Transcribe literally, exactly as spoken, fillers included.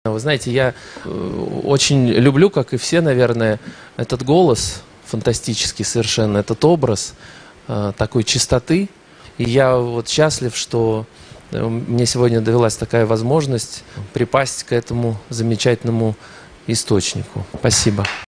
Вы знаете, я очень люблю, как и все, наверное, этот голос фантастический совершенно, этот образ такой чистоты. И я вот счастлив, что мне сегодня довелась такая возможность припасть к этому замечательному источнику. Спасибо.